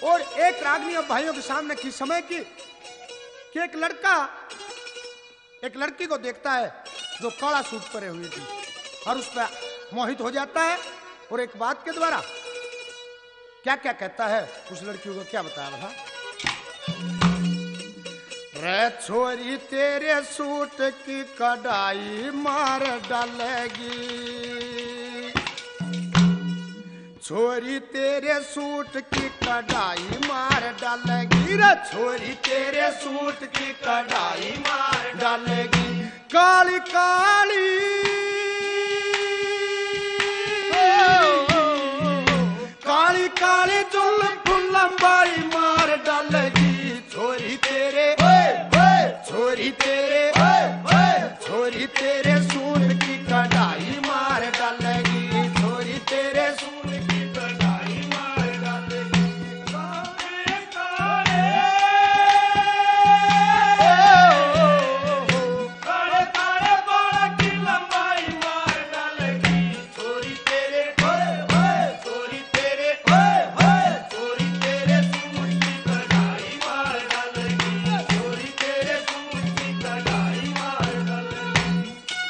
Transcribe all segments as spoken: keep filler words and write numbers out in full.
और एक रागनी अब भाइयों के सामने की समय की कि एक लड़का एक लड़की को देखता है जो काला सूट पहने हुई थी और उस पर मोहित हो जाता है और एक बात के द्वारा क्या क्या कहता है उस लड़की को क्या बताया बता। रे छोरी तेरे सूट की कढ़ाई मार डालेगी, छोरी तेरे सूट की कढ़ाई मार डालेगी, रे छोरी तेरे सूट की कढ़ाई मार डालेगी। काली काली काली काली जुल्फ लंबाई मार डालेगी, छोरी तेरे छोरी तेरे छोरी तेरे सूट की कढ़ाई मार डालेगी, छोरी तेरे सूट की कढ़ाई मार डालेगी। काले काले काले काले बाल की लंबाई मार डालेगी, छोरी तेरे छोरी तेरे छोरी तेरे सूट की कढ़ाई मार डालेगी, छोरी तेरे सूट की कढ़ाई मार डालेगी।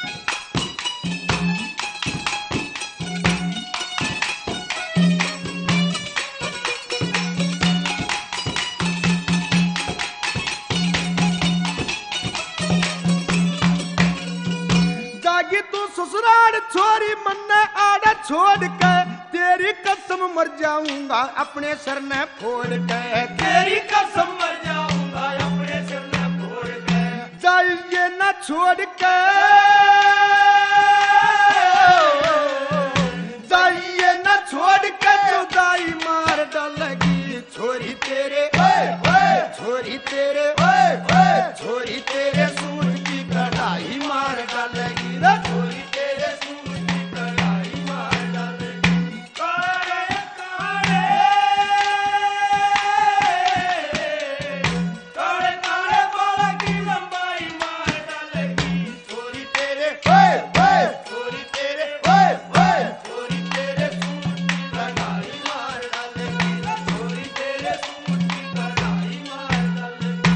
जागी तू ससुराल छोरी मन आड़ छोड़ के, तेरी कसम मर जाऊंगा अपने सर ने फोड़ के, तेरी कसम मर जाऊंगा अपने सर ने फोड़ के। जाइए न छोड़ के जाइए न छोड़ के जुदाई मार डालेगी, छोरी तेरे छोरी तेरे छोरी तेरे सूट की कढ़ाई मार डालेगी, रे छोरी तेरे सूट की कढ़ाई मार डालेगी। काले काले काले काले बाल की लंबाई मार डालेगी, छोरी तेरे छोरी तेरे छोरी तेरे सूट की कढ़ाई मार डालेगी, रे छोरी तेरे सूट की कढ़ाई मार डालेगी।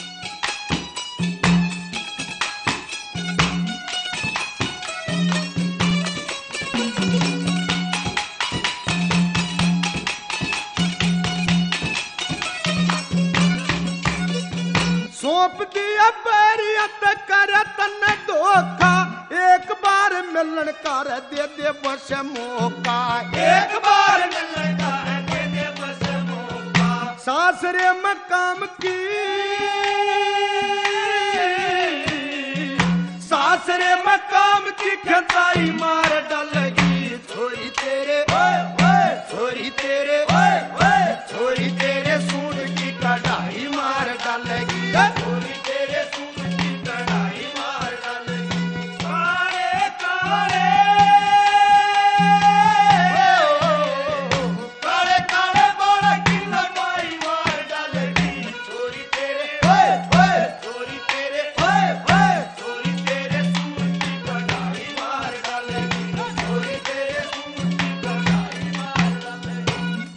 सौंप दिया बैरियत कर तन धोखा, एक बार मिलन कर दे दे बस मौका, एक बार मिलन कर दे दे बस मौका। सासरे में काम की सासरे में काम की खताई मार डालेगी, छोरी तेरे छोरी तेरे छोरी तेरे सूट की कढ़ाई मार डालेगी, छोरी तेरे सूट की कढ़ाई मार डालेगी। काले काले काले काले बाल की लंबाई मार डालेगी, छोरी तेरे छोरी तेरे छोरी तेरे सूट की कढ़ाई मार डालेगी, छोरी तेरे सूट की कढ़ाई मार डालेगी।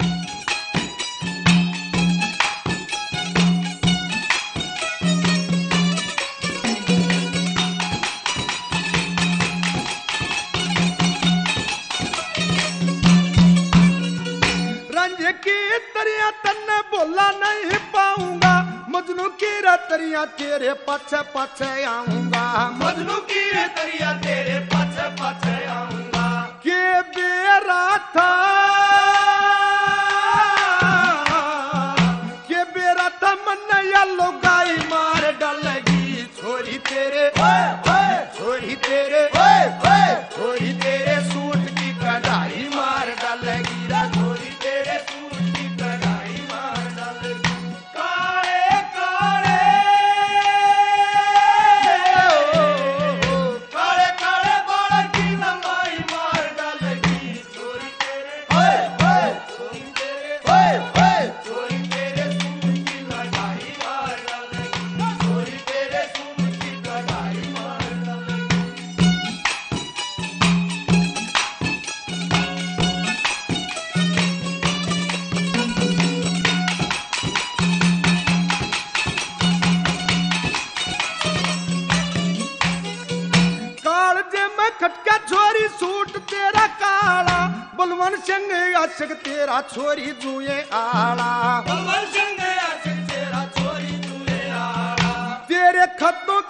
रंज की तरिया तन्ने बोला नहीं पाऊंगा, मजनू की रतरिया तेरे पाछे पाछे आऊंगा, मजनू की रतरिया तेरे पाछे पाछे आऊंगा। के बेरा था के बेरा था मन या लोगाई मार डालेगी, छोरी तेरे छोरी तेरे छोरी तेरे सूट की कढ़ाई मार डालेगी, रे छोरी तेरे सूट की कढ़ाई मार डालेगी। काले काले काले काले बाल की लंबाई मार डालेगी, छोरी तेरे छोरी तेरे छोरी तेरे सूट की कढ़ाई मार डालेगी, छोरी तेरे सूट की कढ़ाई मार डालेगी। बलवन संग आशिक तेरा छोरी जुए आला बलवन संग आशिक तेरा छोरी जुए आला तेरे खतों